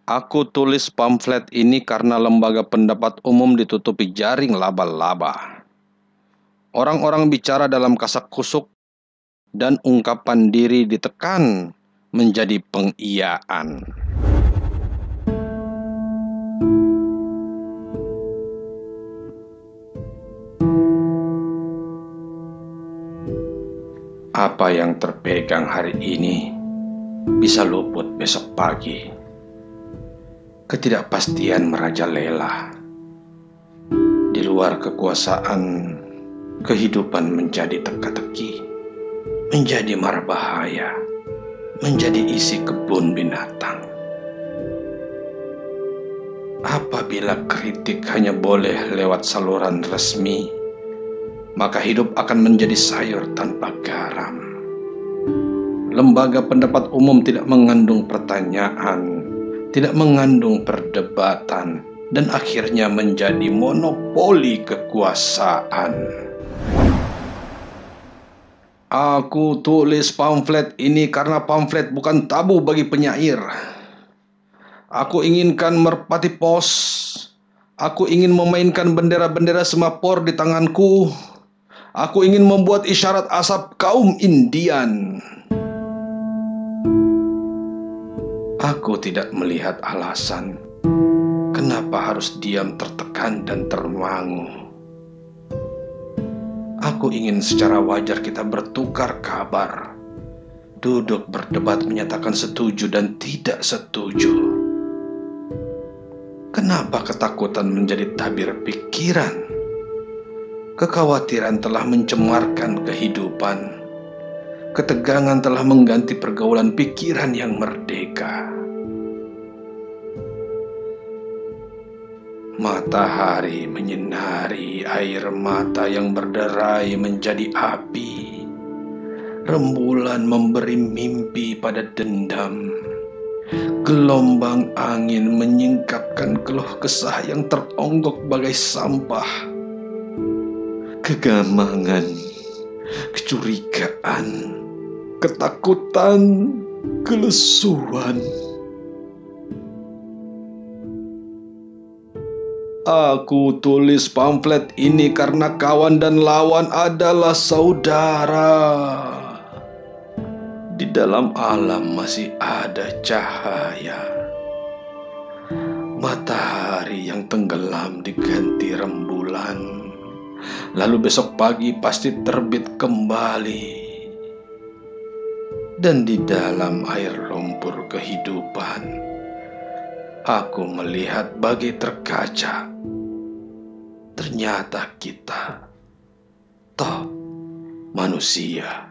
Aku tulis pamflet ini karena lembaga pendapat umum ditutupi jaring laba-laba. Orang-orang bicara dalam kasak-kusuk dan ungkapan diri ditekan menjadi pengiyaan. Apa yang terpegang hari ini bisa luput besok pagi. Ketidakpastian merajalela. Di luar kekuasaan, kehidupan menjadi teka-teki, menjadi mara bahaya, menjadi isi kebun binatang. Apabila kritik hanya boleh lewat saluran resmi, maka hidup akan menjadi sayur tanpa garam. Lembaga pendapat umum tidak mengandung pertanyaan, tidak mengandung perdebatan, dan akhirnya menjadi monopoli kekuasaan. Aku tulis pamflet ini karena pamflet bukan tabu bagi penyair. Aku inginkan merpati pos. Aku ingin memainkan bendera-bendera semapor di tanganku. Aku ingin membuat isyarat asap kaum Indian. Aku tidak melihat alasan kenapa harus diam tertekan dan termangu. Aku ingin secara wajar kita bertukar kabar, duduk berdebat menyatakan setuju dan tidak setuju. Kenapa ketakutan menjadi tabir pikiran? Kekhawatiran telah mencemarkan kehidupan. Ketegangan telah mengganti pergaulan pikiran yang merdeka. Matahari menyinari air mata yang berderai menjadi api. Rembulan memberi mimpi pada dendam. Gelombang angin menyingkapkan keluh kesah yang teronggok bagai sampah. Kegamangan, kecurigaan, ketakutan, kelesuan. Aku tulis pamflet ini karena kawan dan lawan adalah saudara. Di dalam alam masih ada cahaya. Matahari yang tenggelam diganti rembulan. Lalu besok pagi pasti terbit kembali. Dan di dalam air lumpur kehidupan, aku melihat bagai terkaca. Ternyata kita, toh manusia.